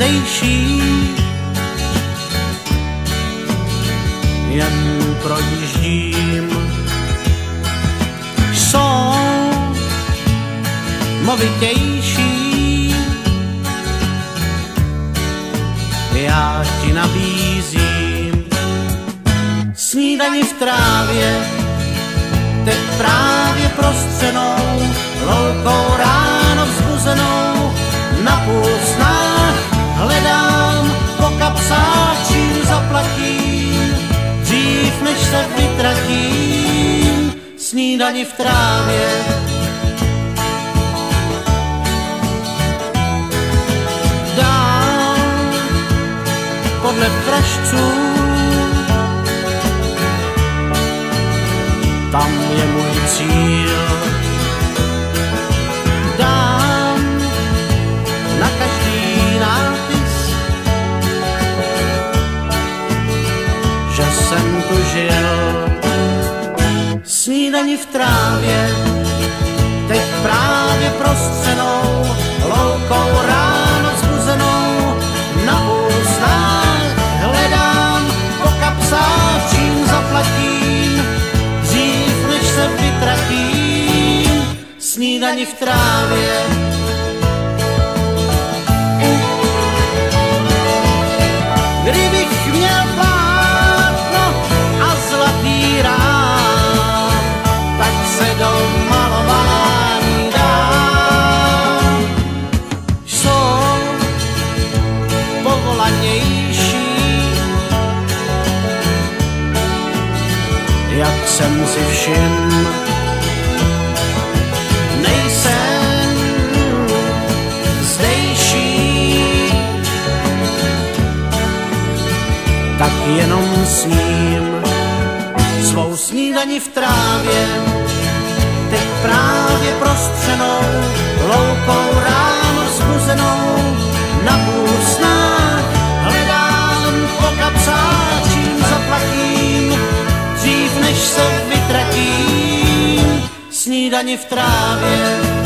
zdejší, jen projíždím. Jsou movitější, já ti nabízím snídani v trávě, teď právě prostřenou, loukou ráno vzbuzenou, napůl snách hledám po kapsách, čím zaplatím, dřív než se vytratím. Snídani v trávě, dál podle pražců, tam je můj cíl. Dám na každý nápis, že jsem tu žil. Snídani v trávě, teď právě prostřenou, loukou ráno vzbuzenou, na půl snách hledám po kapsách, čím zaplatím, dřív než se vytratím. Snídani v trávě, kdybych měl plátno a zlatý rám, tak se do malování dám. Jsou povolanější, jak jsem si všiml, nejsem zdejší, tak jenom sním svou snídani v trávě, teď právě prostřenou, loukou ráno vzbuzenou, na půl snách hledám po kapsách, čím zaplatím, dřív než se vytratím. Snídani v trávě,